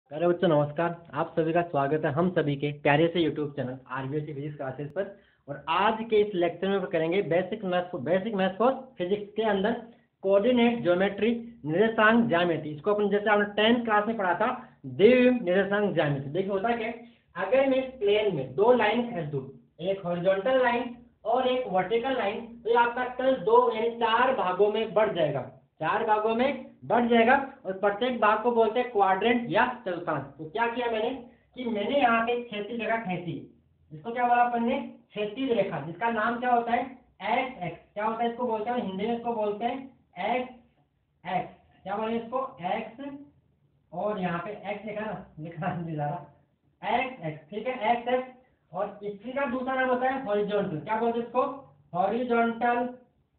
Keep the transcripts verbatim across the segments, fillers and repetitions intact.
अरे बच्चों नमस्कार। आप सभी का स्वागत है हम सभी के प्यारे से YouTube channel RBSC physics classes पर। और आज के इस लेक्चर में करेंगे basic math basic math for physics के अंदर कोऑर्डिनेट ज्योमेट्री निर्देशांक ज्यामिति। इसको अपन जैसे आपने टेंथ क्लास में पढ़ा था द्विविम निर्देशांक ज्यामिति। देखिए होता क्या, अगर मैं प्लेन में दो लाइन खींच दूं, एक हॉरिजॉन्टल लाइन और एक वर्टिकल लाइन, तो ये आपका तल दो यानी चार भागों में बढ़ जाएगा चार भागों में बढ़ जाएगा और प्रत्येक भाग को बोलते हैं क्वाड्रेंट या चतुर्थांश। तो क्या किया मैंने कि मैंने यहाँ पे क्षैतिज रेखा खींची। इसको क्या बोला अपन ने, क्षैतिज रेखा, जिसका नाम क्या होता है एक्स एक्स। क्या होता है इसको बोलते हैं हिंदी में, इसको बोलते हैं एक्स एक्स। क्या बोले इसको एक्स, और यहाँ पे एक्स लिखा ना, लिखना नहीं जा रहा, एक्स एक्स, ठीक है एक्स एक्स। और इसी का दूसरा नाम होता है हॉरिजॉन्टल। क्या बोलते हैं इसको, हॉरिजॉन्टल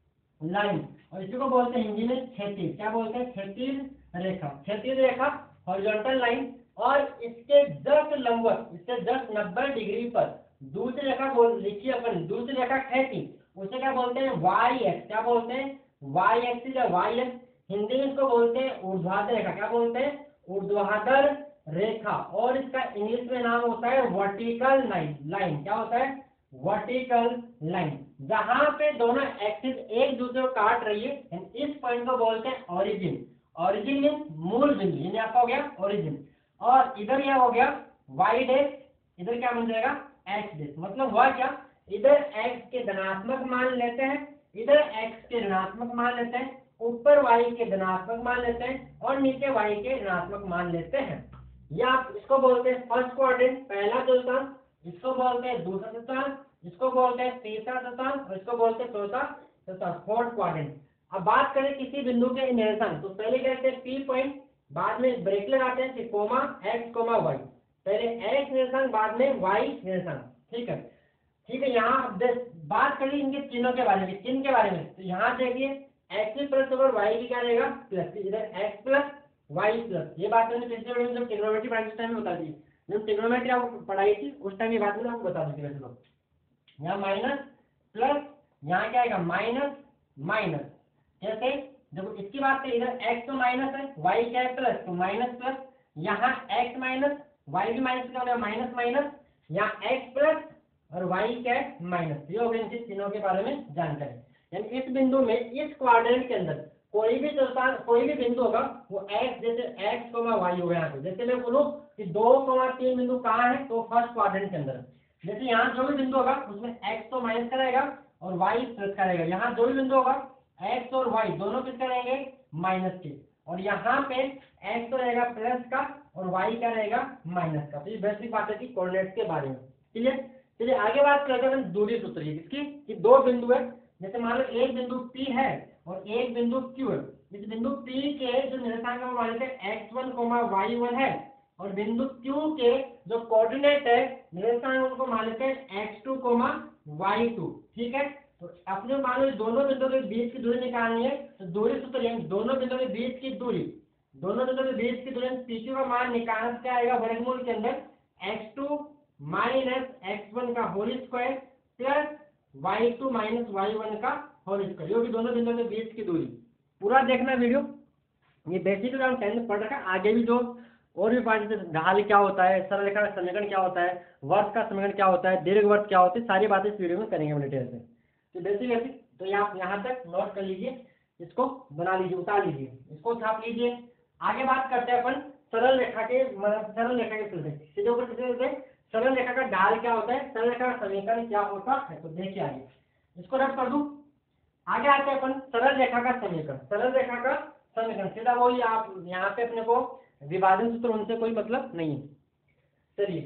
लाइन, और इसी को बोलते हैं हिंदी में क्षैतिज। क्या बोलते हैं, क्षैतिज रेखा। क्षैतिज रेखा हॉरिजॉन्टल लाइन, और इसके जस्ट लंबवत, इससे जस्ट नब्बे डिग्री पर दूसरी रेखा बोल लिखी अपन, दूसरी रेखा खींची, उसे क्या बोलते हैं वाई एक्स। क्या बोलते हैं वाई एक्सिस या वाई एक्स। हिंदी में इसको बोलते हैं ऊर्ध्वाधर रेखा। क्या बोलते हैं ऊर्ध्वाधर रेखा। और इसका इंग्लिश में नाम होता है वर्टिकल लाइन लाइन क्या होता है वर्टिकल लाइन। जहां पे दोनों एक्सिस एक दूसरे को काट रही है, इस पॉइंट को बोलते हैं ओरिजिन। ओरिजिन मीन मूल बिंदु, यानी आपका हो गया ओरिजिन। और इधर यह हो गया वाई डैश, इधर क्या बन जाएगा एक्स डैश। मतलब हुआ क्या, इधर एक्स के धनात्मक मान लेते हैं, इधर एक्स के ऋणात्मक मान लेते हैं, ऊपर वाई के धनात्मक मान लेते हैं और नीचे वाई के ऋणात्मक मान लेते हैं। या आप इसको बोलते हैं फर्स्ट क्वाड्रेंट, पहला चतुर्थांश, इसको बोलते हैं दूसरा चतुर्थांश, इसको बोलते हैं तीसरा चतुर्थांश, और इसको बोलते हैं चौथा चतुर्थांश, फोर्थ क्वाड्रेंट। अब बात करें किसी बिंदु के निर्देशांक, तो पहले कहते हैं पी पॉइंट, बाद में ब्रेक लगाते हैं, फिर कोमा एक्स कोमा वाई। पहले एक्स निर्देशांक, बाद में वाई निर्देशांक। ठीक है ठीक है यहाँ बात करें इनके चिन्हों के बारे में, चिन्ह के बारे में। तो यहाँ देखिए एक्स प्लस और वाई भी क्या रहेगा प्लस, इधर एक्स प्लस वाई प्लस। ये बात मैंने पिछले वीडियो में जब ट्रिग्नोमेट्री पढ़ाई उस टाइम में बता दी, जब ट्रिग्नोमेट्री आपको पढ़ाई थी उस टाइम ये बात मैंने आपको बता दी थी। वैसे लोग यहाँ माइनस प्लस, यहाँ क्या आएगा माइनस माइनस। जैसे जब इसकी बात करें, इधर x तो माइनस है, y क्या है प्लस, तो माइनस प्लस, यहाँ x माइनस y भी माइनस का माइनस माइनस, यहाँ x प्लस और y क्या है माइनस। ये हो गए इनके चिन्हों के बारे में जानकारी। यानी इस बिंदु में, इस क्वाड्रेंट के अंदर कोई भी चतुर्थांश, कोई भी बिंदु होगा वो x, जैसे x कोमा y हो गया यहाँ पे। जैसे मैं बोलूँ कि दो कोमा तीन बिंदु कहाँ है, तो फर्स्ट क्वाड्रेंट के अंदर। जैसे यहाँ जो भी बिंदु होगा उसमें x तो माइनस करेगा और y प्लस करेगा। यहाँ जो भी बिंदु होगा x और y दोनों किसका रहेंगे माइनस के, और यहाँ पे x तो रहेगा प्लस का और y क्या रहेगा माइनस का। तो ये बेसिक बात है कि कोऑर्डिनेट्स के बारे में। क्लियर। चलिए आगे बात करते हैं दूरी सूत्र की, किसकी, कि दो बिंदु है। जैसे मान लो एक बिंदु P है और एक बिंदु Q है। इस बिंदु P के जो निर्देशांक हम मान लेते हैं x one comma y one है, और बिंदु Q के जो कोऑर्डिनेट है निर्देशांक उनको मान लेते हैं x two comma y two. ठीक है, तो अपने मान लो दोनों बिंदुओं के बीच की दूरी निकालनी है, तो दूरी सूत्र यानी दोनों बिंदुओं के बीच की दूरी, दोनों बिंदुओं के बीच की दूरी पी क्यू का मान निकालना क्या आएगा वर्गमूल के अंदर x two minus x one का whole square plus y two minus y one का होल स्क्वायर। ये भी दोनों बिंदुओं के बीच की दूरी। पूरा देखना वीडियो, ये बेसिक हम टेंथ में पढ़ रखा है। आगे भी जो और भी पार्ट, जैसे ढाल क्या होता है, सरल रेखा का समीकरण क्या होता है, वर्ग का समीकरण क्या होता है, दीर्घवृत्त क्या होता है, सारी बातें इस वीडियो में करेंगे हम डिटेल से। तो बेसिक बेसिक तो आप यहाँ तक नोट कर लीजिए, इसको बना लीजिए, उतार लीजिए, इसको छाप लीजिए। आगे बात करते हैं अपन सरल रेखा के, सरल रेखा के सिलसिले सीधे ऊपर किसी सरल रेखा का ढाल क्या होता है, सरल रेखा का समीकरण क्या होता है। तो देखिए आगे इसको रद्द कर दूं। आगे आते हैं अपन सरल रेखा का समीकरण। सरल रेखा का समीकरण सीधा वही, आप यहाँ पे अपने को विभाजन सूत्र उनसे कोई मतलब नहीं है। चलिए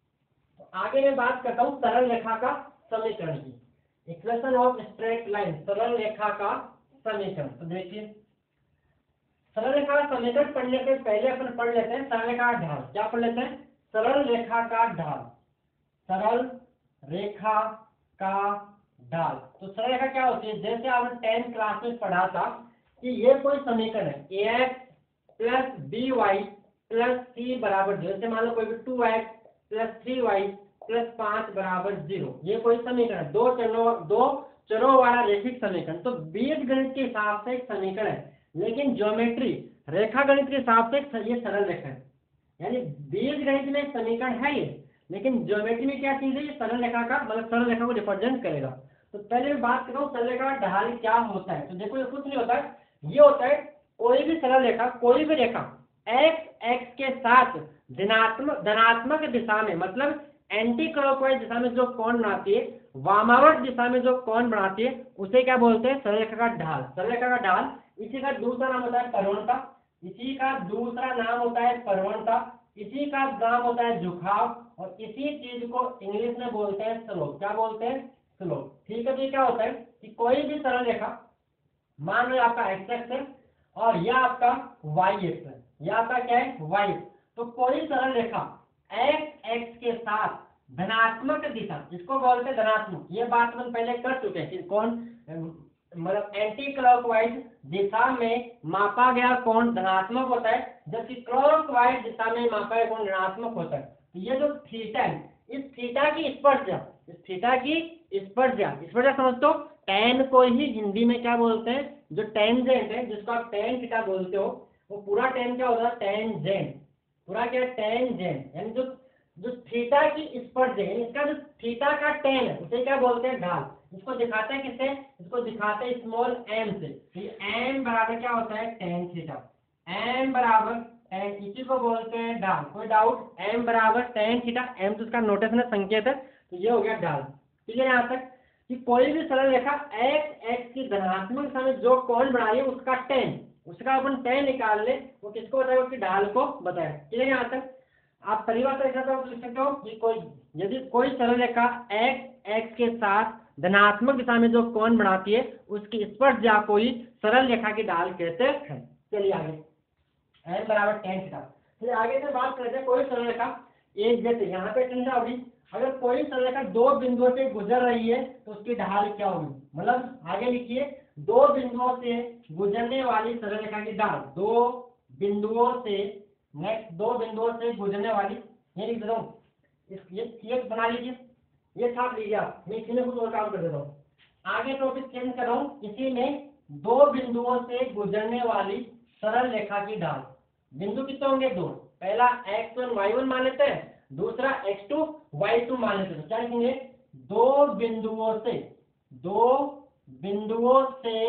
तो आगे मैं बात करता हूँ सरल रेखा का समीकरण की, इक्वेशन ऑफ स्ट्रेट लाइन, सरल रेखा का समीकरण। तो देखिए सरल रेखा का समीकरण पढ़ने से पहले अपन पढ़ लेते हैं सरल रेखा का ढाल। क्या पढ़ लेते हैं, सरल रेखा का ढाल, सरल रेखा का ढाल। तो सरल रेखा क्या होती है, जैसे आपने टेंथ क्लास में पढ़ा था कि ये कोई समीकरण है, a x plus b y plus c बराबर जीरो। जैसे मान लो कोई भी two x plus three y plus पांच बराबर जीरो, ये कोई समीकरण है, दो चरों दो चरों वाला रैखिक समीकरण। तो बीज गणित के हिसाब से एक समीकरण है, लेकिन ज्योमेट्री रेखा गणित के हिसाब से ये सरल रेखा है। यानी गणित में समीकरण है ये, लेकिन ज्योमेट्री में क्या चीज है, ये सरल रेखा का मतलब सरल रेखा को रिप्रेजेंट करेगा। तो पहले मैं बात कर रहा हूँ सरल रेखा का ढाल क्या होता है। तो देखो ये कुछ नहीं होता है, ये होता है कोई भी सरल रेखा, कोई भी रेखा एक्स एक्स के साथ धनात्मक धनात्मक दिशा में मतलब एंटी क्लॉकवाइज दिशा में जो कोण बनाती है, वामावर्त दिशा में जो कोण बनाती है, उसे क्या बोलते हैं, सरल रेखा का ढाल। सरल रेखा का ढाल, इसी का दूसरा नाम होता है परवणता, इसी का दूसरा नाम होता है परवणता, इसी का नाम होता है झुकाव, और इसी चीज को इंग्लिश में बोलते हैं स्लोप। क्या बोलते हैं, स्लोप। ठीक है, तो क्या होता है कि कोई भी सरल रेखा, मान लो आपका एक्स एक्स है और यह आपका वाई एक्स है, यह आपका क्या है, वाई। तो कोई सरल रेखा एक्स एक्स के साथ धनात्मक दिशा, इसको बोलते हैं धनात्मक, ये बात हम पहले कर चुके हैं कि कौन मतलब एंटी क्लॉकवाइज दिशा में मापा गया कोण धनात्मक होता है, जबकि क्लॉकवाइज दिशा में मापा गया कोण ऋणात्मक होता है। तो ये जो थीटा है, इस थीटा की स्पर्शा, इस थीटा की स्पर्शा स्पर्शा समझ तो, टैन को ही हिंदी में क्या बोलते हैं, जो टेंजेंट है जिसको आप टैन थीटा बोलते हो, वो पूरा टैन क्या होता है, टेंजेंट, पूरा क्या टेंजेंट, यानी जो जो थीटा की स्पर्श है, इसका जो थीटा का टेन है उसे क्या बोलते हैं, ढाल। इसको दिखाते हैं किससे, इसको दिखाते हैं स्मॉल एम से। एम बराबर क्या होता है, टेन थीटा, एम बराबर टेन, इसी को बोलते हैं ढाल। कोई डाउट, एम बराबर टेन थीटा, एम तो इसका नोटेशन है, संकेत है, तो ये हो गया ढाल। ठीक है, यहाँ तक कि कोई भी सरल रेखा एक्स एक्स की धनात्मक दिशा में जो कोण बना रही है उसका टेन, उसका अपन टेन निकाल ले, वो किसको बताएगा, उसकी ढाल को बताएगा। ठीक है, यहाँ तक आप परिभाषा लिख सकते हो कि कोई यदि कोई सरल रेखा एक्स एक्स के साथ धनात्मक दिशा में जो कोण बनाती है उसकी स्पर्शा को ही सरल रेखा की ढाल कहते हैं। चलिए आगे, एम बराबर टेन थीटा। फिर आगे से बात करते हैं कोई सरल रेखा एक, जैसे यहाँ पे टेन होगी, अगर कोई सरल रेखा दो बिंदुओं से गुजर रही है तो उसकी ढाल क्या होगी, मतलब आगे लिखिए, दो बिंदुओं से गुजरने वाली सरल रेखा की ढाल, दो बिंदुओं से नेक्स्ट दो बिंदुओं से गुजरने वाली, ये लिख देता हूँ, इस ये ये बना लीजिए, ये छाप लीजिए आप, मैं इसी में कुछ और काम कर देता हूँ। आगे टॉपिक चेंज कर रहा हूँ, इसी में दो बिंदुओं से गुजरने वाली सरल रेखा की ढाल, बिंदु कितने होंगे, दो, पहला एक्स वन वाई वन मान लेते हैं, दूसरा एक्स टू वाई टू मान लेते हैं। क्या लिखेंगे, दो बिंदुओं से, दो बिंदुओं से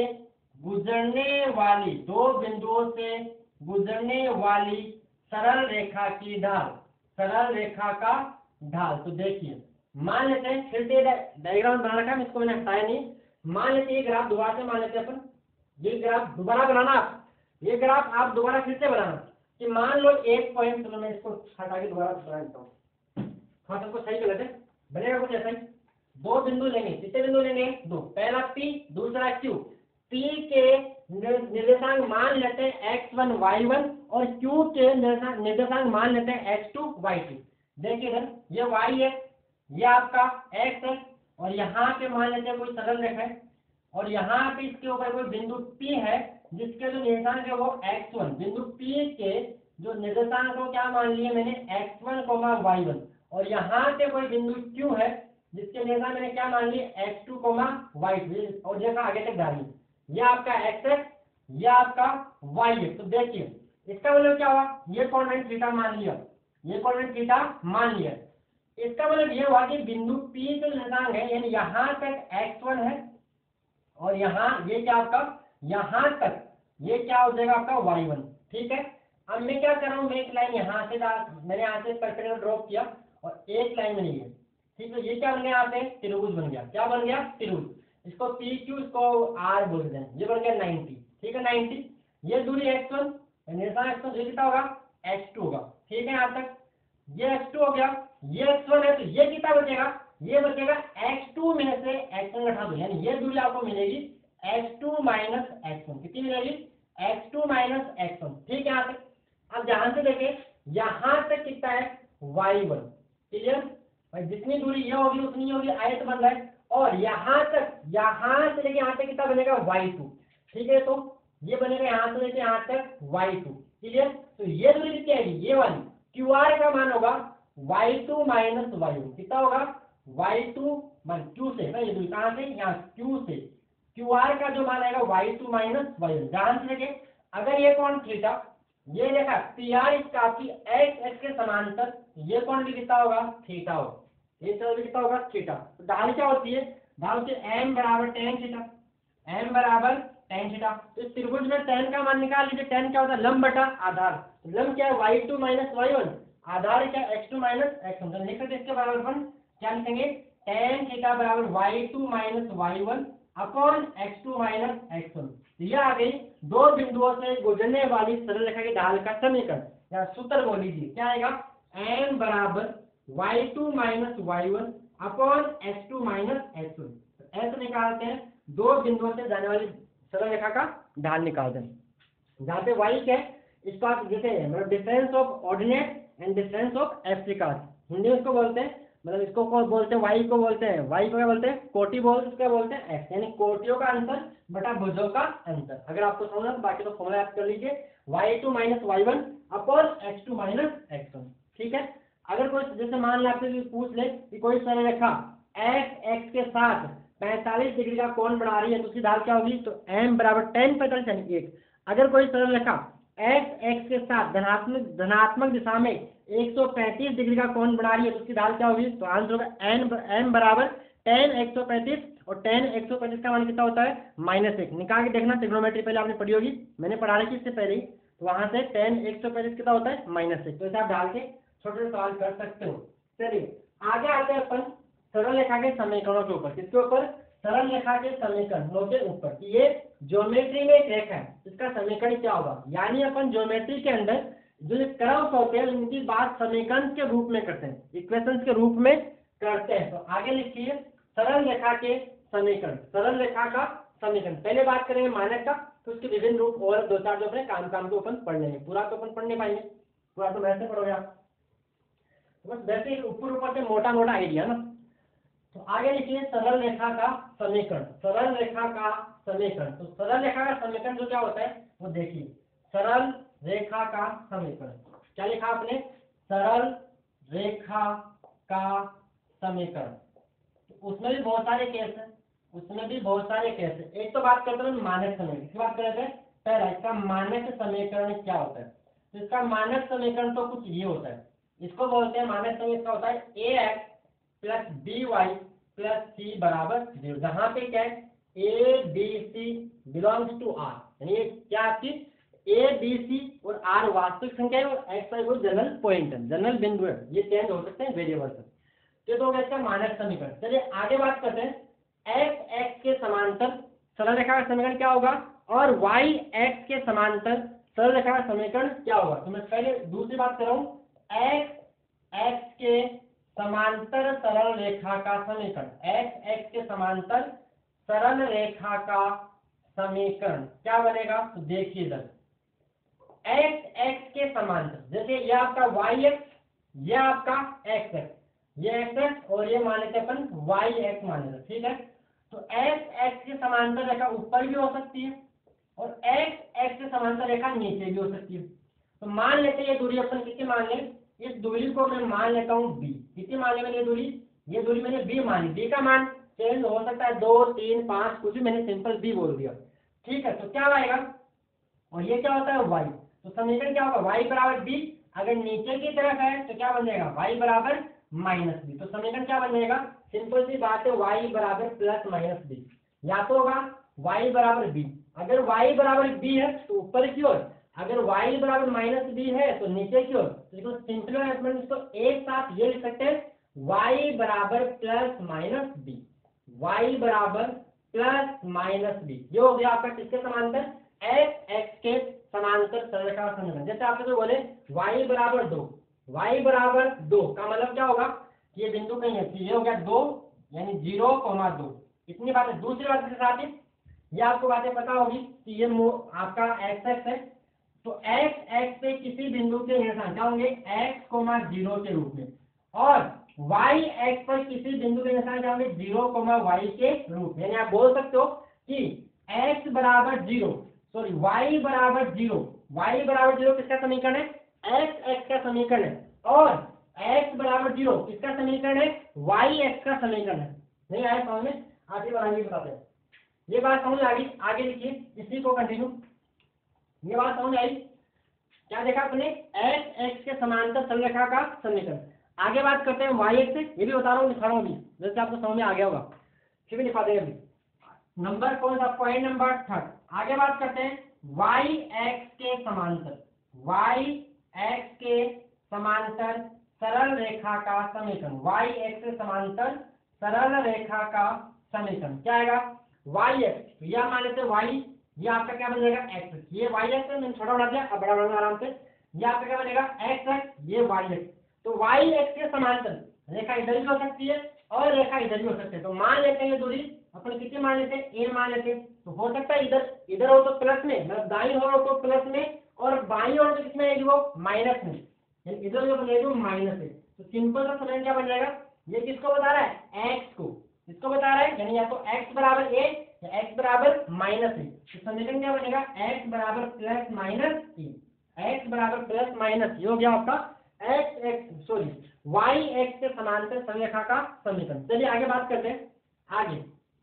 गुजरने वाली, दो बिंदुओं से गुजरने वाली सरल रेखा की ढाल, सरल रेखा का ढाल। तो देखिए, मान लेते हैं, फिर से डायग्राम बना रखा है, इसको मैंने हटाया नहीं, मान लेते हैं ये ग्राफ दोबारा से मान लेते हैं अपन, ये ग्राफ दोबारा बनाना, आप ये ग्राफ आप दोबारा फिर से बनाना कि मान लो एक पॉइंट, चलो मैं इसको हटा के दोबारा बना देता हूँ, हाँ सबको सही कर लेते हैं, बनेगा कुछ ऐसा ही। दो बिंदु लेंगे, कितने बिंदु लेंगे, दो, पहला पी दूसरा क्यू, पी के निर्देशांक मान लेते हैं एक्स वन वाई वन और क्यू के निर्देशांक मान लेते हैं एक्स टू वाई टू। देखिए इधर ये y है, ये आपका x है, और यहाँ पे मान लेते हैं कोई सरल रेखा है, और यहाँ पे इसके ऊपर कोई बिंदु P है जिसके जो निर्देशांक है वो एक्स वन, बिंदु P के जो निर्देशांक को क्या मान लिए मैंने एक्स वन वाई वन, और यहाँ पे कोई बिंदु Q है जिसके निर्देशांक मैंने क्या मान लिए एक्स टू वाई टू, और देखा आगे तक डालिए, ये आपका x है, ये आपका y है। तो देखिए इसका मतलब क्या हुआ, ये कोण मैंने थीटा मान लिया, ये कोण मैंने थीटा मान लिया, इसका मतलब ये हुआ कि बिंदु P के निर्देशांक है, यानी यहाँ तक एक्स वन है और यहाँ ये क्या आपका, यहाँ तक ये क्या हो जाएगा आपका वाई वन। ठीक है, अब मैं क्या कर रहा हूँ, मैं एक लाइन यहाँ से मैंने यहाँ से परपेंडिकुलर ड्रॉप किया और एक लाइन बनी है। ठीक है, ये क्या बन गया, यहाँ पे त्रिभुज बन गया, क्या बन गया, त्रिभुज, इसको पी क्यू, इसको आर बोल दें, ये बन गया नाइनटी। ठीक है, नाइनटी, ये दूरी एक्स वन, निर्देशांक एक्स वन, ये कितना होगा, एक्स टू होगा। ठीक है, यहाँ तक ये एक्स टू हो गया, ये एक्स वन है, तो ये कितना बचेगा, ये बचेगा एक्स टू में से एक्स वन घटा दो, यानी ये दूरी आपको मिलेगी x two minus x one, कितनी मिलेगी, x two minus x one. ठीक है, यहाँ तक। अब ध्यान से देखें, यहाँ तक कितना है, वाई वन, क्लियर, जितनी दूरी ये होगी उतनी होगी, आयत बन रहा है, और यहाँ तक, यहाँ से लेके यहाँ तक कितना बनेगा, वाई टू। ठीक है, तो ये बनेगा यहाँ से लेके यहाँ तक वाई टू, क्लियर। तो ये दूरी कितनी आएगी, ये वाली, क्यू आर का मान होगा y two minus y one, कितना होगा, वाई टू मान क्यू से ना, ये दूरी कहाँ से, यहाँ क्यू से, क्यू आर का जो मान आएगा y two minus y one. ध्यान से देखें, अगर ये कोण थीटा ये देखा पी आर इसका आपकी एक्स एक्स के समांतर, ये कौन भी कितना होगा थीटा हो, ये चल भी कितना होगा थीटा। तो ढाल क्या होती है, ढाल होती है एम बराबर टेन थीटा, एम बराबर टेन थीटा। तो इस त्रिभुज में टेन का मान निकाल लीजिए, टेन क्या होता है लंब बटा आधार, लंब क्या है y two minus y one, आधार क्या x two minus x one. लिख सकते इसके बराबर अपन क्या लिखेंगे, टेन थीटा बराबर y two minus y one upon x two minus x one. यह आ गई दो बिंदुओं से गुजरने वाली सरल रेखा की ढाल का समीकरण या सूत्र बोल लीजिए, क्या आएगा एम बराबर y two minus y one upon x two minus x one. ऐसे निकालते हैं दो बिंदुओं से जाने वाली सरल रेखा का ढाल निकालते हैं, जहाँ पे वाई क्या है इसको आप जैसे मतलब difference of ordinate and difference of abscissas, Hindi में इसको बोलते हैं, मतलब इसको कौन बोलते हैं वाई को बोलते हैं, वाई को क्या बोलते हैं कोटि बोल, क्या बोलते हैं एक्स, यानी कोटियों का अंतर बटा भुजों का अंतर। अगर आपको समझना तो बाकी तो फॉर्मूला याद कर लीजिए, y two minus y one upon x two minus x one. ठीक है, अगर कोई जैसे मान लो आपसे पूछ ले कि कोई सरल रेखा एक्स एक्स के साथ पैंतालीस डिग्री का कोण बना रही है तो उसकी ढाल क्या होगी, तो एम बराबर टेन पैंतालीस यानी एक। अगर कोई सरल रेखा एक्स एक्स के साथ धनात्मक धनात्मक दिशा में एक सौ पैंतीस डिग्री का कोण बना रही है तो उसकी ढाल क्या होगी, तो आंसर होगा एन एम बराबर टेन एक सौ पैंतीस, और टेन एक सौ पैंतीस का मान कितना होता है माइनस एक। निकाल के देखना, ट्रिग्नोमेट्री पहले आपने पढ़ी होगी, मैंने पढ़ा रखी इससे पहले ही, तो वहां से टेन एक सौ पैंतीस कितना होता है माइनस एक। तो इसे आप डाल के छोटे छोटे सवाल कर सकते हो। चलिए आगे आते हैं अपन सरल रेखा के समीकरणों के ऊपर, किसके ऊपर, सरल रेखा के समीकरणों के ऊपर। ये ज्योमेट्री में एक रेखा है, इसका समीकरण क्या होगा, यानी अपन ज्योमेट्री के अंदर जो कर्व्स होते हैं उनकी बात समीकरण के रूप में करते हैं, इक्वेशंस के रूप में करते हैं। तो आगे लिखिए सरल रेखा के समीकरण, सरल रेखा का समीकरण। पहले बात करेंगे मानक का, तो उसके विभिन्न रूप और दो चार जो अपने काम काम को अपन पढ़ लेंगे, पूरा तो अपन पढ़ नहीं पाएंगे, पूरा तो वैसे पढ़ोगे आप, बस वैसे ऊपर ऊपर से मोटा मोटा आइडिया ना। तो आगे लिखिए सरल रेखा का समीकरण, सरल रेखा का समीकरण। तो सरल रेखा का समीकरण जो क्या होता है वो देखिए, सरल रेखा का समीकरण क्या लिखा आपने, सरल रेखा का समीकरण। तो उसमें भी बहुत सारे केस हैं, उसमें भी बहुत सारे केस हैं। एक तो बात करते हैं मानक समीकरण, इसकी बात करते हैं पहला इसका मानक समीकरण क्या होता है। तो इसका मानक समीकरण तो कुछ ये होता है, इसको बोलते हैं मानक समीकरण क्या होता है, a x plus b y plus c बराबर जीरो, जहाँ पे क्या है a b c belongs to r, यानी ये क्या आपकी ए बी सी और आर वास्तविक संख्या है और एक्स वाई वो जनरल पॉइंट है, जनरल बिंदु है, ये चेंज हो सकते हैं वेरिएबल से। ये तो हो गया इसका मानक समीकरण। चलिए आगे बात करते हैं एक्स एक्स के समांतर सरल रेखा का समीकरण क्या होगा, और वाई एक्स के समांतर सरल रेखा का समीकरण क्या होगा। तो मैं पहले दूसरी बात कर रहा हूँ, एक्स एक्स के समांतर सरल रेखा का समीकरण, एक्स एक्स के समांतर सरल रेखा का समीकरण क्या बनेगा, तो देखिए इधर एक्स एक्स के समांतर, जैसे ये आपका वाई एक्स, ये आपका एक्स एक्स, ये एक्स एक्स और ये मान लेते अपन वाई एक्स मान लेते, ठीक है। तो एक्स एक्स के समांतर रेखा ऊपर भी हो सकती है और एक्स एक्स के समांतर रेखा नीचे भी हो सकती है। तो मान लेते हैं ये दूरी अपन कितनी मान लें, इस दूरी को मैं मान लेता हूँ बी, कितनी मान ली मैंने दूरी, ये दूरी मैंने बी मानी, बी का मान चेंज हो सकता है दो तीन पाँच कुछ भी, मैंने सिंपल बी बोल दिया, ठीक है। तो क्या आएगा, और ये क्या होता है वाई, तो समीकरण क्या होगा वाई बराबर बी, अगर नीचे की तरफ है तो क्या बन जाएगा वाई बराबर माइनस बी। तो समीकरण क्या बन जाएगा, सिंपल सी बात है वाई बराबर प्लस माइनस बी, या तो होगा वाई बराबर बी, अगर वाई बराबर बी है तो ऊपर की ओर, अगर y बराबर माइनस बी है तो नीचे की ओर। तो इसको सिंपल इसको एक साथ ये लिख सकते हैं y बराबर प्लस माइनस बी, y बराबर प्लस माइनस बी, ये हो गया आपका किसके समांतर, x x के समांतर सरल रेखा का समीकरण। जैसे आपने तो बोले y बराबर दो, y बराबर दो का मतलब क्या होगा, ये बिंदु कहीं है, ये हो गया दो यानी जीरो कोमा दो, इतनी बातें। दूसरी बात के साथ ही ये आपको बातें पता होगी कि ये आपका एक्स एक्स है, तो एक्स एक्स पे किसी बिंदु के निशान क्या होंगे एक्स कोमा जीरो के रूप में, और वाई एक्स पर किसी बिंदु के निशान क्या होंगे जीरो कोमा वाई के रूप में। यानी आप बोल सकते हो कि एक्स बराबर जीरो सॉरी वाई बराबर जीरो, वाई बराबर जीरो किसका समीकरण है, एक्स एक्स का समीकरण है, और एक्स बराबर जीरो किसका समीकरण है, वाई एक्स का समीकरण है। नहीं आया समझ में, आगे बढ़ाइए बताते हैं, ये बात समझ आ गई। आगे लिखिए इसी को कंटिन्यू, ये बात समझ आई। क्या देखा अपने, एक्स एक्स के समांतर सरल रेखा का समीकरण। आगे बात करते हैं वाई एक्स, ये भी बता रहा हूँ, लिखा रहा हूँ अभी, जैसे आपको समझ में आ गया होगा, फिर भी लिखा देंगे अभी। नंबर कौन सा, पॉइंट नंबर थर्ड। आगे बात करते हैं वाई एक्स के समांतर, वाई एक्स के समांतर सरल रेखा का समीकरण, वाई एक्स के समांतर सरल रेखा का समीकरण क्या आएगा, वाई एक्स, या मान लेते वाई, ये आपका क्या बन जाएगा एक्स, ये वाई एक्स मैंने छोटा बना दिया, अब बड़ा बना आराम से, ये आपका क्या बनेगा एक्स एक्स, ये वाई एक्स। तो वाई एक्स के समांतर रेखा इधर भी हो सकती है और रेखा इधर भी हो सकती है। तो मान लेते हैं ये दूरी अपने कितनी मान लेते हैं, ए मान लेते हैं। तो हो सकता है इधर इधर हो तो प्लस में, मतलब दाईं ओर हो तो प्लस में, और बाईं ओर तो किसमें आएगी वो माइनस में, यानी इधर जो बनेगी वो माइनस है। तो सिंपल सा समीकरण क्या बन जाएगा, ये किसको बता रहा है, एक्स को, इसको बता रहा है, यानी या तो एक्स बराबर ए या एक्स बराबर माइनस ए। तो समीकरण क्या बनेगा, एक्स बराबर प्लस माइनस ए, एक्स बराबर प्लस माइनस, ये हो गया आपका x x sorry y x के समांतर सरल रेखा का समीकरण। चलिए आगे बात करते हैं। आगे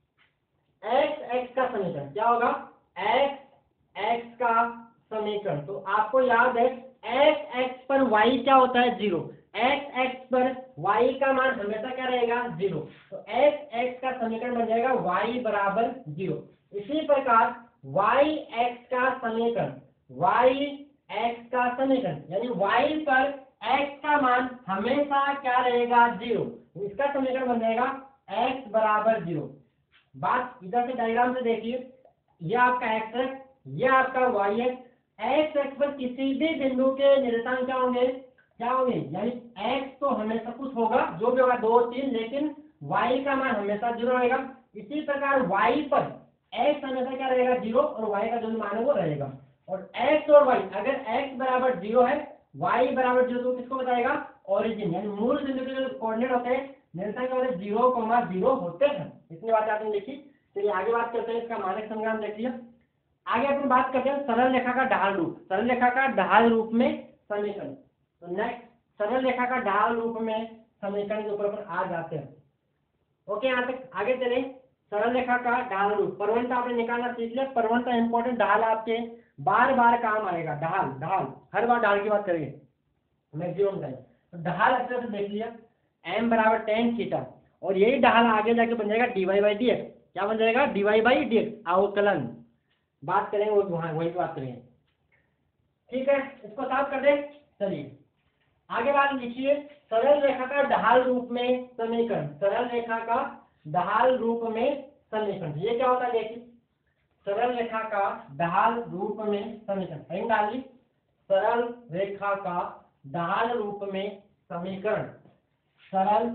एक्स एक्स का समीकरण क्या होगा, एक्स एक्स का समीकरण, तो आपको याद है एक्स एक्स पर वाई क्या होता है, जीरो, एक्स एक्स पर वाई का मान हमेशा क्या रहेगा, जीरो। तो एक्स एक्स का समीकरण बन जाएगा वाई बराबर जीरो। इसी प्रकार वाई एक्स का समीकरण, वाई एक्स का समीकरण यानी वाई पर एक्स का मान हमेशा क्या रहेगा, जीरो, इसका समीकरण बन जाएगा एक्स बराबर जीरो। बात इधर से डायग्राम से देखिए, ये आपका एक्स है, ये आपका वाई है। एक्स एक्स पर किसी भी बिंदु के निर्देशांक क्या होंगे, क्या होंगे, यानी एक्स तो हमेशा कुछ होगा, जो भी होगा दो तीन, लेकिन वाई का मान हमेशा जीरो रहेगा। इसी प्रकार वाई पर एक्स हमेशा क्या रहेगा, जीरो, और वाई का जो भी मान है वो रहेगा। और एक्स और वाई, अगर एक्स बराबर जीरो है, वाई बराबर जीरो, तो किसको बताएगा, ओरिजिन, यानी मूल बिंदु के जो कोऑर्डिनेट होते हैं निर्देशांक वाले जीरो कॉमा जीरो होते हैं। इतनी बात आपने लिखी। चलिए आगे बात करते हैं, इसका मानक संग्राम देख लिया। आगे अपन बात करते हैं सरल रेखा का ढाल रूप, सरल रेखा का ढाल रूप में समीकरण। तो नेक्स्ट सरल रेखा का ढाल रूप में समीकरण के ऊपर अपन आ जाते हैं। ओके, यहाँ तक आगे चले। सरल रेखा का ढाल रूप, परवलता आपने निकालना सीख लिया, परवलता इंपॉर्टेंट, ढाल आपके बार बार काम आएगा, ढाल ढाल हर बार ढाल की बात करेंगे मैक्सिमम टाइम। तो ढाल अच्छे से देख लिया, एम बराबर टेन थीटा, और यही ढाल आगे जाके बन जाएगा d y by d x. क्या बन जाएगा, d y by d x, अवकलन बात करेंगे वो वहां वही बात करेंगे। ठीक है, इसको साफ कर दे। चलिए आगे बात लिखिए, सरल रेखा का ढाल रूप में समीकरण, सरल रेखा का ढाल रूप में समीकरण, ये क्या होता है देखिए, सरल रेखा का ढाल रूप में समीकरण, कहीं डाल ली, सरल रेखा का ढाल रूप में समीकरण, सरल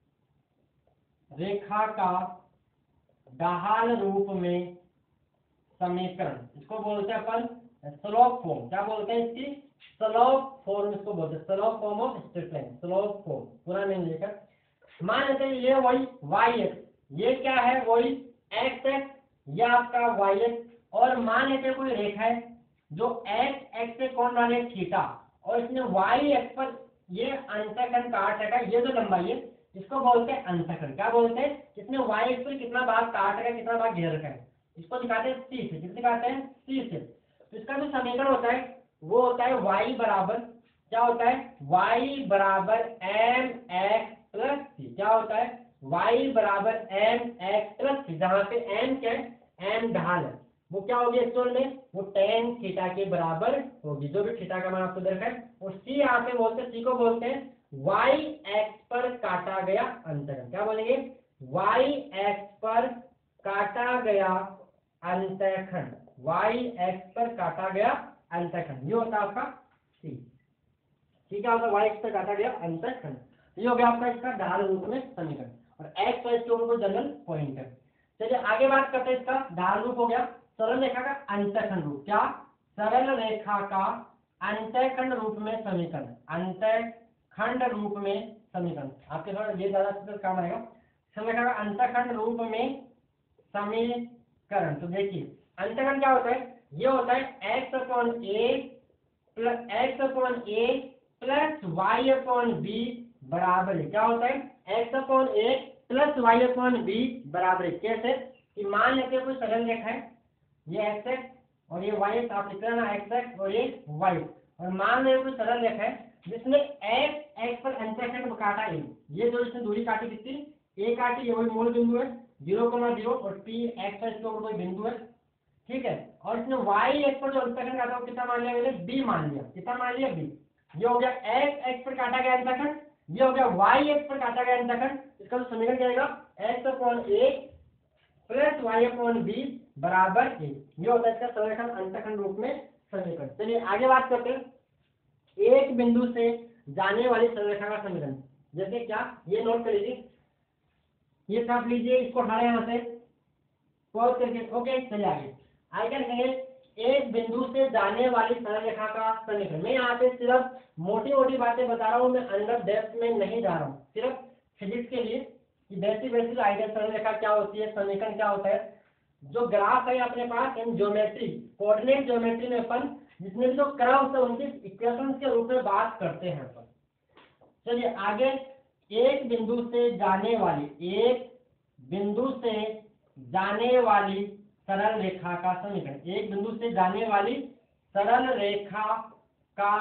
रेखा का ढाल रूप में समीकरण, इसको बोलते हैं अपन स्लोप फॉर्म, क्या बोलते हैं इसकी, स्लोप फॉर्म, इसको बोलते हैं slope form of straight line, slope form पूरा नहीं लेकर। मान लेते हैं ये वही वाई एक्स, ये क्या है वही एक्स एक्स, ये आपका वाई एक्स, और मान लेते हैं कोई रेखा है जो एक्स एक्स से कोण बना रही है थीटा, और इसने वाई एक्स पर ये अंतःखंड काट रखा है, ये जो लंबाई है इसको बोलते हैं अंतःखंड, क्या बोलते हैं, इसने वाई एक्स पर कितना भाग काट रखा है, कितना भाग घेर रखा है, इसको दिखाते हैं सी से, किस दिखाते हैं सी से। तो इसका जो समीकरण होता है वो होता है y बराबर, क्या होता है y बराबर एम एक्स प्लस सी, क्या होता है y बराबर एम एक्स प्लस सी, जहाँ पे m क्या है, m ढाल है, वो क्या होगी एक्चुअल में, वो टेन थीटा के बराबर होगी, जो भी थीटा का मान आपको दे रखा है। और सी यहाँ पे बोलते हैं, सी को बोलते हैं y एक्स पर काटा गया अंतःखंड, क्या बोलेंगे y एक्स पर काटा गया अंतःखंड, y एक्स पर काटा गया अंतःखंड, ये होता है आपका सी। ठीक है, आपका y एक्स पर काटा गया अंतःखंड, ये हो गया आपका इसका ढाल रूप में समीकरण, और x और इसके ऊपर जनरल पॉइंट है। चलिए आगे बात करते हैं, इसका ढाल रूप हो गया, सरल रेखा का अंतःखंड रूप, क्या, सरल रेखा का अंतःखंड रूप में समीकरण, अंतःखंड रूप में समीकरण, आपके थोड़ा ये ज्यादा काम आएगा, सरल रेखा का अंतःखंड रूप में समीकरण। तो देखिए अंतःखंड क्या होता है, ये होता है x upon a plus x upon a plus y upon b बराबर है, क्या होता है x upon a plus y upon b बराबर है। कैसे कि मान लेते हैं कोई सरल रेखा है, ये एक्स एक्स और ये वाई एक्स, आप लिख लेना एक्स एक्स और ये वाई, और मान लो कोई सरल रेखा है जिसमें एक्स एक्स पर अंतरखंड काटा ए, ये जो इसने दूरी काटी कितनी ए काटी, ये वही मूल बिंदु है जीरो कमा जीरो, और पी एक्स इसके ऊपर कोई बिंदु है, ठीक है। और इसने वाई एक्स पर जो अंतरखंड काटा वो कितना मान लिया मैंने, बी मान लिया, कितना मान लिया बी। ये हो गया एक्स एक्स पर काटा गया अंतरखंड, ये हो गया वाई एक्स पर काटा गया अंतरखंड। इसका जो समीकरण क्या आएगा, x upon a plus y upon b बराबर ए, ये होता है इसका सरलखंड अंतखंड रूप में समीकरण। चलिए आगे बात करते हैं एक बिंदु से जाने वाली सरलरेखा का समीकरण। जैसे क्या, ये नोट कर लीजिए, ये छाप लीजिए, इसको हटाए यहाँ से पॉज करके, ओके। चलिए आगे आगे क्या लिखेंगे, एक बिंदु से जाने वाली सरलरेखा का समीकरण। मैं यहाँ पे सिर्फ मोटी मोटी बातें बता रहा हूँ, मैं अंदर डेप्थ में नहीं जा रहा हूँ, सिर्फ फिजिक्स के लिए कि बेसिक बेसिक आइडिया सरलरेखा क्या होती है, समीकरण क्या होता है। जो ग्राफ है अपने पास इन ज्योमेट्री कोऑर्डिनेट ज्योमेट्री में अपन जितने भी जो कर्व्स है उनके इक्वेशंस के रूप में बात करते हैं अपन। चलिए आगे, एक बिंदु से जाने वाली एक बिंदु से जाने वाली सरल रेखा का समीकरण, एक बिंदु से जाने वाली सरल रेखा का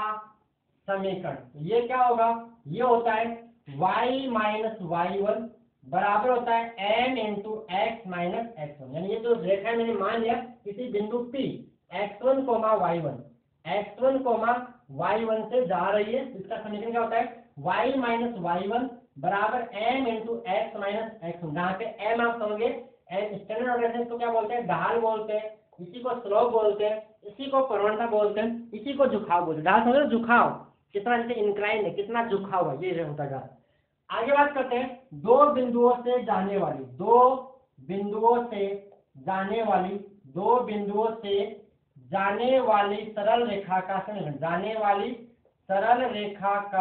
समीकरण। ये क्या होगा, ये होता है y माइनस वाई वन बराबर होता है m into x minus x one. यानी ये जो रेखा मैंने मान लिया किसी बिंदु P x one comma y one x one comma y one से जा रही है, इसका समीकरण क्या होता है y माइनस वाई वन बराबर m into x minus x one, जहाँ पे m आप समझे स्टैंडर्ड नोटेशन इसको क्या बोलते हैं, ढाल बोलते हैं, इसी को स्लोप बोलते हैं, इसी को प्रवणता बोलते हैं, इसी को झुकाव बोलते हैं। ढाल समझो झुकाव, कितना जैसे इंक्लाइन है, कितना झुकाव है, ये होता है। आगे बात करते हैं दो बिंदुओं से जाने वाली दो बिंदुओं से जाने वाली दो बिंदुओं से जाने वाली सरल रेखा का समीकरण, जाने वाली सरल रेखा का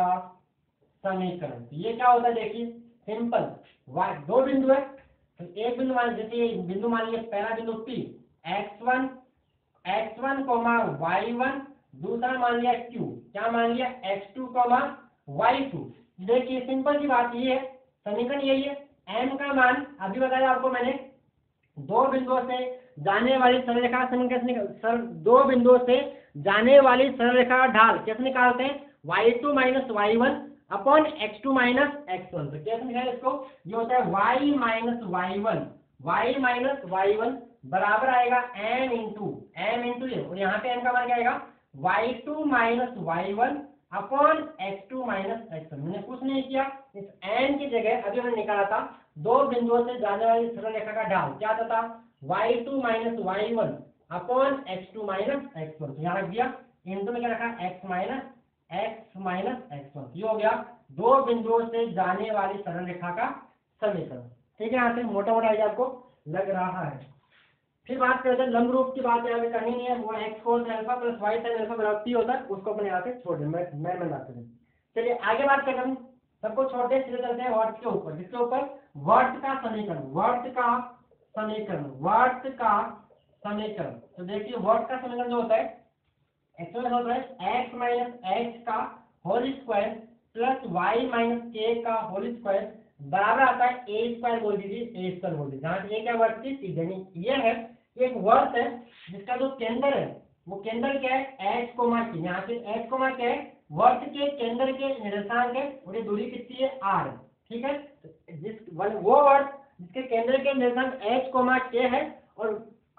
समीकरण। तो ये क्या होता है, देखिए सिंपल, दो बिंदु है तो एक बिंदु मान, जैसे बिंदु मान लिया पहला बिंदु P x one x one comma y one, दूसरा मान लिया Q, क्या मान लिया x two comma y two. देखिए सिंपल सी बात ये है, समीकरण यही है, m का मान अभी बताया आपको मैंने, दो बिंदुओं से जाने वाली सरल रेखा का समीकरण, सर दो बिंदुओं से जाने वाली सरल रेखा का ढाल कैसे निकालते हैं, y two minus y one upon x two minus x one. तो कैसे निकालें इसको, ये होता है y minus y one y minus y one बराबर आएगा m इंटू एम इंटू ये, और यहाँ पे m का मान क्या आएगा y two minus y one upon x two minus x one. मैंने कुछ नहीं किया, इस n की जगह अभी मैंने निकाला था दो बिंदुओं से जाने वाली सरल रेखा का ढाल, क्या आता था y two minus y one upon x two minus x one. यहाँ रख दिया, इंटू में क्या रखा x minus x minus x one. ये हो गया दो बिंदुओं से जाने वाली सरल रेखा का समीकरण। ठीक है, यहाँ से मोटा मोटा आइडिया आपको लग रहा है। फिर बात करते हैं लंब रूप की, बात यहाँ पे करनी नहीं है, वो x cos alpha plus y sin alpha बराबर पी होता है, उसको अपने यहाँ से छोड़ दें, मैं मैं मैं बात करें। चलिए आगे बात करते हैं, सबको छोड़ दे, सीधे चलते हैं वर्त के ऊपर, जिसके ऊपर वर्त का समीकरण, वर्त का समीकरण वर्त का समीकरण। तो देखिए वर्त का समीकरण जो होता है एक्चुअली होता है एक्स माइनस एक्स का whole square plus y minus k का होल स्क्वायर बराबर आता है ए स्क्वायर बोल दीजिए, ए स्क्वायर बोल दीजिए, जहाँ ये क्या वर्त की यानी ये है एक वर्त है जिसका जो केंद्र है वो केंद्र क्या है एच कोमा की, यहाँ पे एच कोमा क्या है वर्त के केंद्र के निर्देशांक है, और ये दूरी कितनी है आर। ठीक है, जिस वो वर्त जिसके केंद्र के निर्देशांक एच कोमा के है, और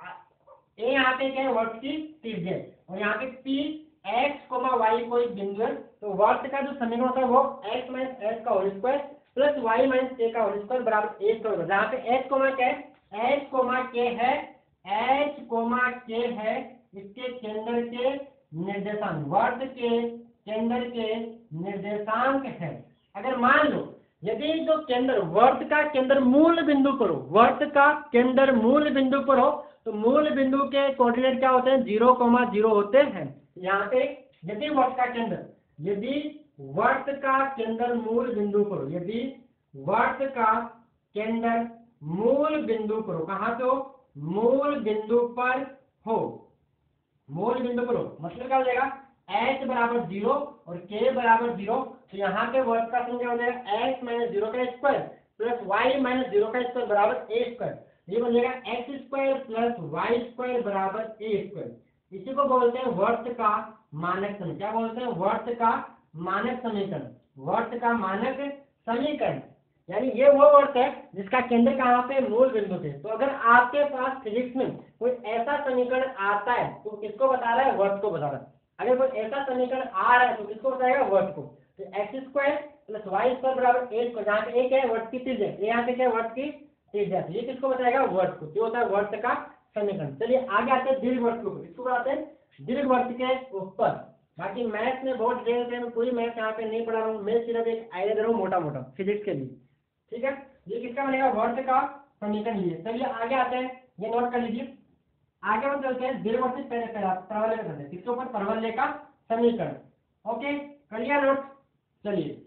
ए यहाँ पे क्या है वर्त की त्रिज्या, और यहाँ पे पी एक्स कोमा वाई कोई बिंदु है। तो वर्त का जो समीकरण होता है वो एक्स माइनस एच का whole square plus y minus a का होल स्क्वायर बराबर ए स्क्वायर, जहाँ पे एच कोमा क्या है एच कोमा के है एच कोमा के है इसके केंद्र के निर्देशांक, वर्त के केंद्र के निर्देशांक है। अगर मान लो यदि जो केंद्र वर्त का केंद्र मूल बिंदु पर हो, वर्त का केंद्र मूल बिंदु पर हो, तो मूल बिंदु के कोऑर्डिनेट क्या होते हैं जीरो कोमा जीरो होते हैं। यहाँ पे यदि वर्त का केंद्र यदि वर्त का केंद्र मूल बिंदु पर हो, यदि वर्त का केंद्र मूल बिंदु पर हो, कहाँ पे हो मूल बिंदु पर हो, मूल बिंदु पर हो मतलब क्या हो जाएगा h बराबर जीरो और k बराबर जीरो। तो यहाँ पे वर्त का समीकरण हो जाएगा x माइनस जीरो का square plus y minus zero का स्क्वायर बराबर ए स्क्वायर। ये बन जाएगा x square plus y square बराबर ए स्क्वायर। इसी को बोलते हैं वर्त का मानक समीकरण। क्या बोलते हैं? वर्त का मानक समीकरण, वर्त का मानक समीकरण। यानी ये वो वर्त है जिसका केंद्र कहाँ पे? मूल बिंदु पे। तो अगर आपके पास फिजिक्स में कोई ऐसा समीकरण आता है तो किसको बता रहा है? वर्त को बता रहा है। अगर कोई ऐसा समीकरण आ रहा है तो किसको बताएगा? वर्त को। तो x square plus y square बराबर एट को, जहाँ पे एक है वर्त की त्रिज्या, यहाँ पे क्या? वर्त की त्रिज्या। ये किसको बताएगा? वर्त को। ये होता है वर्त का समीकरण। चलिए आगे आते हैं दीर्घवृत्त को। इसको बताते हैं दीर्घवृत्त के ऊपर। बाकी मैथ में बहुत डिटेल है, मैं पूरी मैथ यहाँ पे नहीं पढ़ा रहा हूँ, मैं सिर्फ एक आइडिया दे रहा हूँ मोटा मोटा फिजिक्स के लिए। ठीक है, ये किसका बनेगा? वर्त का समीकरण। ये चलिए आगे आते हैं, ये नोट कर लीजिए। आगे हम चलते हैं दीर्घवृत्त से पहले पहला परवलय का करते हैं। किसके ऊपर? परवलय का समीकरण। ओके, कर लिया नोट। चलिए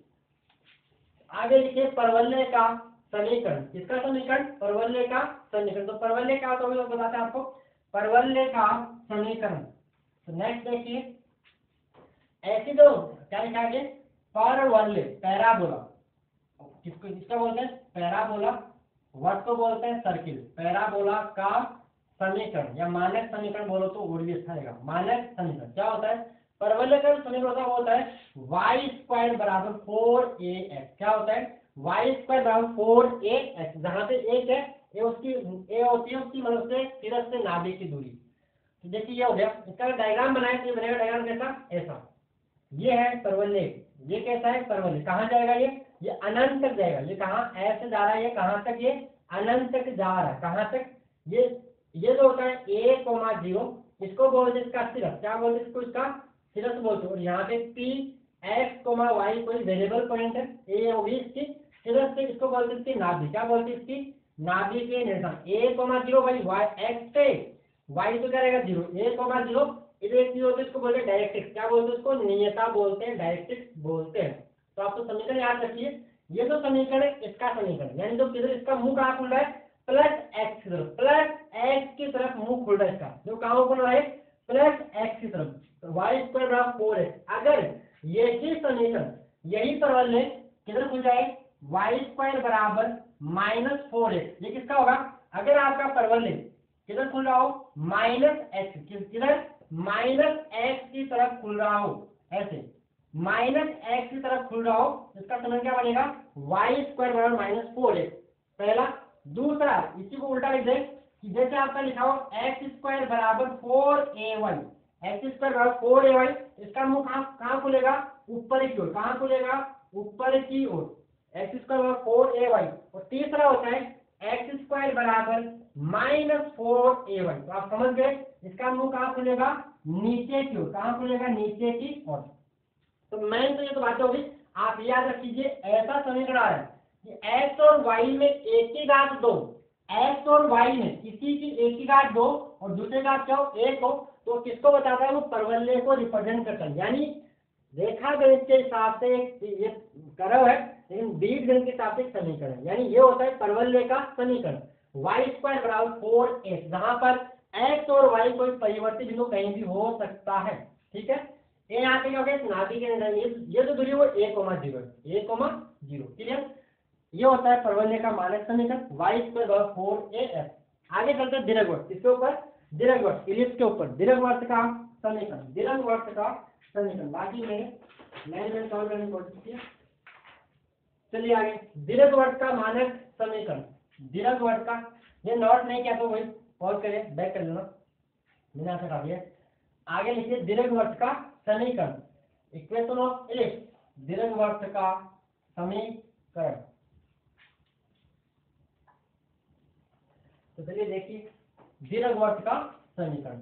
आगे लिखिए परवलय का समीकरण। किसका समीकरण? परवलय का समीकरण। तो परवलय क्या होता है वो बताते हैं आपको, परवलय का समीकरण। तो नेक्स्ट देखिए, ऐसी दो क्या लिखा है? परवलय, पैराबोला। किसको किसका बोलते हैं? पैराबोला। वर्त को बोलते हैं सर्किल। पैराबोला का समीकरण या मानक समीकरण बोलो तो और भी अच्छा रहेगा। मानक समीकरण क्या होता है? परवलय का समीकरण होता है वाई स्क्वायर बराबर फोर ए एक्स। क्या होता है? वाई स्क्वायर बराबर फोर ए एक्स। जहाँ पे एक है ये उसकी ए होती है उसकी मतलब से सिरस से नाभि की दूरी। तो देखिए ये हो गया। इसका डायग्राम बनाए तो ये बनेगा डायग्राम कैसा? ऐसा। ये है परवलय। ये कैसा है? परवलय। कहाँ जाएगा ये? ये अनंत तक जाएगा। ये कहाँ? ऐसे जा रहा है। ये कहाँ तक? ये अनंत तक जा रहा है। कहाँ तक? ये ये जो होता है ए कोमा जीरो, इसको बोलते हैं इसका सिरस। क्या बोलते हैं इसको? इसका सिरस बोलते हैं। और यहाँ पे पी एक्स कोमा वाई कोई वेरिएबल पॉइंट है, ए होगी इसकी सिरस से। इसको बोलते हैं इसकी नाभि। क्या बोलते हैं? इसकी नाभि के निर्देशांक। ए कोमा जीरो भाई वाई एक्स पे वाई तो क्या रहेगा? जीरो। ए कोमा जीरो इधर एक चीज होती है, इसको बोलते हैं डायरेक्ट्रिक्स। क्या बोलते हैं उसको? नियता बोलते हैं, डायरेक्ट्रिक्स बोलते हैं। तो आप तो समीकरण याद रखिए। ये जो समीकरण है इसका समीकरण, यानी जो किधर इसका मुंह कहाँ खुल रहा है? प्लस एक्स की तरफ। प्लस एक्स की तरफ मुंह खुल रहा है इसका। जो कहाँ खुल रहा है? प्लस एक्स की तरफ। तो वाई स्क्वायर बराबर फोर एक्स। अगर यही समीकरण, यही परवलय किधर खुल जाए? वाई स्क्वायर बराबर माइनस फोर एक्स। ये किसका होगा? अगर आपका परवलय किधर खुल रहा हो? Minus x. किधर? माइनस एक्स की तरफ खुल रहा हो, ऐसे माइनस एक्स की तरफ खुल रहा हो, इसका समीकरण क्या बनेगा? वाई स्क्वायर बराबर माइनस फोर एक्स। पहला। दूसरा, इसी को उल्टा लिख दें कि जैसे आपका लिखा हो एक्स स्क्वायर बराबर four a y. X square बराबर फोर ए वाई, इसका मुंह कहाँ कहाँ खुलेगा? ऊपर की ओर। कहाँ खुलेगा? ऊपर की ओर। एक्स स्क्वायर बराबर फोर ए वाई। और तीसरा होता है एक्स स्क्वायर बराबर माइनस फोर ए वाई। तो आप समझ गए, इसका मुंह कहाँ खुलेगा? नीचे की ओर। कहाँ खुलेगा? नीचे की ओर। तो मैं तो ये तो बातें होगी, आप याद रखिए ऐसा समीकरण आ रहा है कि x और y में एक की घात दो, x और y में किसी की एक की घात दो और दूसरे घात क्या हो? एक हो, तो किसको बताता है? वो परवलय को रिप्रेजेंट करता है। यानी रेखा गणित के हिसाब से ये कर्व है, लेकिन बीज गणित के हिसाब से समीकरण है। यानी ये होता है परवलय का समीकरण। वाई स्क्वायर बराबर फोर एक्स, जहां पर x और y कोई परिवर्तित बिंदु कहीं भी हो सकता है। ठीक है, ये यहाँ पे क्या हो गया? नाभि के अंदर ये ये जो दूरी वो ए कोमा जीरो है, ए कोमा जीरो। क्लियर? ये होता है परवलय का मानक समीकरण वाई स्क्वायर बराबर फोर ए एक्स। आगे चलते हैं दीर्घवृत्त। इसके ऊपर दीर्घवृत्त, इलिप्स के ऊपर दीर्घवृत्त का समीकरण, दीर्घवृत्त का समीकरण। बाकी में मैंने सॉल्व करने की कोशिश की। चलिए आगे, दीर्घवृत्त का मानक समीकरण। दीर्घवृत्त का, ये नोट नहीं किया तो वही पॉज करिए, बैक कर लेना, मैंने यहाँ से हटा दिया। आगे लिखिए दीर्घवृत्त का समीकरण, इक्वेशन ऑफ इलिप्स, दीर्घवृत्त का समीकरण। तो चलिए देखिए दीर्घवृत्त का समीकरण,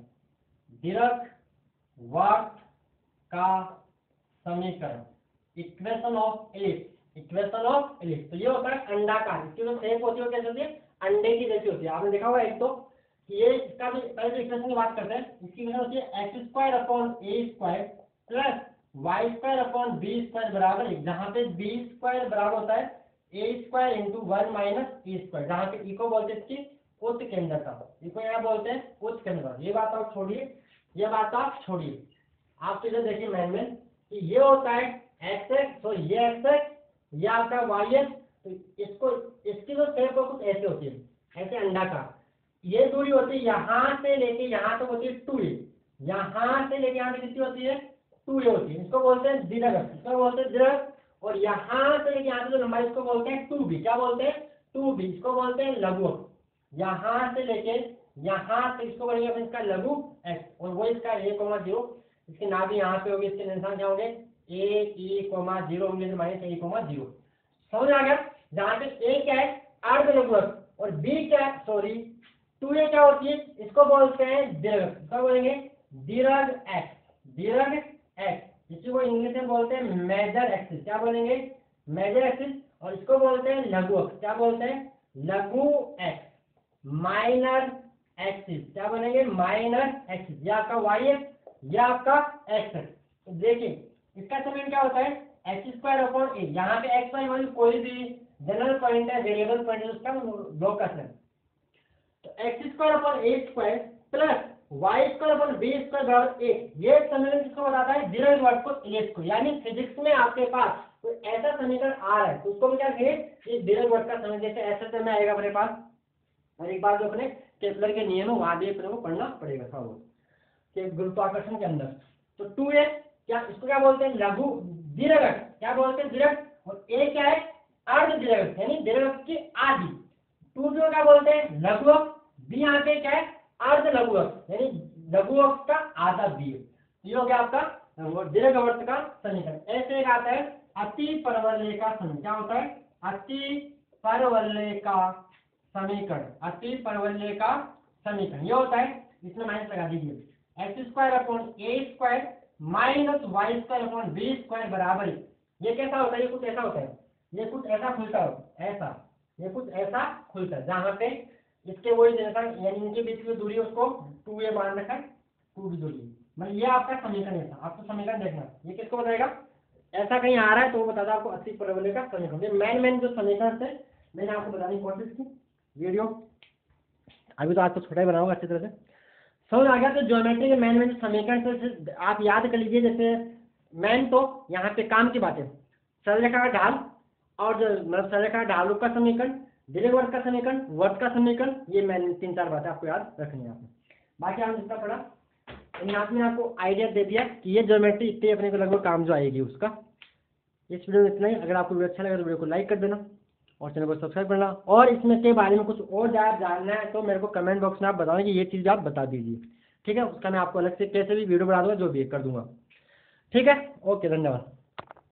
दीर्घवृत्त का समीकरण, equation of ellipse, equation of ellipse. तो ये होता है अंडाकार, इसकी जो शेप होती है कैसे होती है? अंडे की जैसी होती है। आपने देखा होगा एक तो कि ये इसका भी पहले इक्वेशन की बात करते हैं। इसकी इक्वेशन होती है x square upon a square plus y square upon b square बराबर एक, जहाँ पे बी स्क्वायर बराबर होता है a square into one minus a square, जहाँ पे ई को बोलते हैं इसकी उच्च केंद्रता, इसको यहाँ बोलते हैं उच्च केंद्रता। ये बात आप छोड़िए, ये बात आप छोड़िए, आप इधर देखिए मैन में कि ये होता है एक्स एक्स, तो ये एक्स एक्स, ये आपका वाई एक्स। तो इसको इसकी जो शेप हो कुछ ऐसे होती है, ऐसे अंडाकार। ये दूरी होती है यहाँ से लेके यहाँ तक होती है टू ए, यहाँ से लेके यहाँ तक कितनी होती है? टू ए होती है, इसको बोलते हैं दीर्घक, इसको बोलते हैं दीर्घक। और यहाँ से लेके यहाँ से जो लंबाई इसको बोलते हैं टू बी, क्या बोलते हैं टू बी, इसको बोलते हैं लघुअक। यहाँ से लेके यहाँ से इसको बोलेंगे अपन इसका लघु एक्स, और वो इसका ए कोमा जीरो, इसकी नाभि यहाँ पे होगी, इसके निशान क्या होंगे ए ई कोमा जीरो होंगे, माइनस ए कोमा जीरो। समझ आ गया। जहाँ पे ए क्या है अर्ध लघुअक और बी क्या है सॉरी टू ए क्या होती है, इसको बोलते हैं दीर्घक, क्या बोलेंगे दीर्घ एक्स, दीर्घ एक्स, इसी को इंग्लिश में बोलते हैं मेजर एक्सिस, क्या बोलेंगे मेजर एक्सिस। और इसको बोलते हैं लघुअक, क्या बोलते हैं लघु एक्स। माइनर एक्सिस क्या बनेंगे माइनर एक्सिस, या आपका वाई एक्स या आपका एक्स एक्स। तो देखिए इसका समीकरण क्या होता है एक्स स्क्वायर अपॉन ए, यहाँ पे एक्स वाई वाली कोई भी जनरल पॉइंट है, वेरिएबल पॉइंट है, उसका ब्लॉक करना है। तो x square upon a square plus y square upon b square बराबर ए, ये समीकरण किसको बताता है दीर्घ वर्ग को इलिप्स को। यानी फिजिक्स में आपके पास कोई ऐसा समीकरण आ रहा है तो उसको हम क्या कहेंगे ये दीर्घ वर्ग का समीकरण, जैसे ऐसे समय आएगा अपने पास। और एक बार जो अपने केपलर के नियम है वहां भी अपने को पढ़ना पड़ेगा था वो कि गुरुत्वाकर्षण के अंदर। तो टू ए क्या इसको क्या बोलते हैं लघु दीर्घक, क्या बोलते हैं दीर्घक। और ए क्या है अर्ध दीर्घक, यानी दीर्घक की आधी। टू जो क्या बोलते हैं लघुअक, बी यहाँ पे क्या है अर्ध लघुअक, यानी लघुअक का आधा बी। ये हो गया आपका दीर्घवृत्त का समीकरण। ऐसे एक आता है अति परवलय का समीकरण, क्या होता है अति परवलय का समीकरण, अति परवलय का समीकरण ये होता है, इसमें माइनस लगा दीजिए x square upon a square minus y square upon b square बराबर। ये कैसा होता है, ये कुछ ऐसा होता है, ये कुछ ऐसा खुलता है, ऐसा ये कुछ ऐसा खुलता है, जहाँ पे इसके वही जैसा यानी इनके बीच की दूरी उसको टू ए मान रखा है, टू की दूरी, मतलब ये आपका समीकरण ऐसा। आपको समीकरण देखना ये किसको बताएगा, ऐसा कहीं आ रहा है तो वो बताता आपको अति परवलय का समीकरण। मैन मैन जो समीकरण थे मैंने आपको बताने की कोशिश की। वीडियो अभी तो आपको छोटा ही बनाऊंगा अच्छी तरह से, समझ आ गया। तो ज्योमेट्री के मैन मैन समीकरण से आप याद कर लीजिए, जैसे मैन तो यहाँ पे काम की बात है, सरलरेखा का ढाल और जो मतलब सरलरेखा का ढाल का समीकरण, दीर्घवृत्त का समीकरण, वर्त का समीकरण, ये मैंने तीन चार बातें आपको याद रखनी है आपने। बाकी आपने जितना पढ़ा यहाँ पे आपको आइडिया दे दिया कि ये ज्योमेट्री इतनी अपने को लगभग काम जो आएगी उसका। इस वीडियो में इतना ही। अगर आपको वीडियो अच्छा लगा तो वीडियो को लाइक कर देना और चैनल को सब्सक्राइब करना, और इसमें के बारे में कुछ और ज़्यादा जानना है तो मेरे को कमेंट बॉक्स में आप बताओ कि ये चीज़ आप बता दीजिए, ठीक है। उसका मैं आपको अलग से कैसे भी वीडियो बना दूंगा, जो भी कर दूंगा, ठीक है। ओके, धन्यवाद।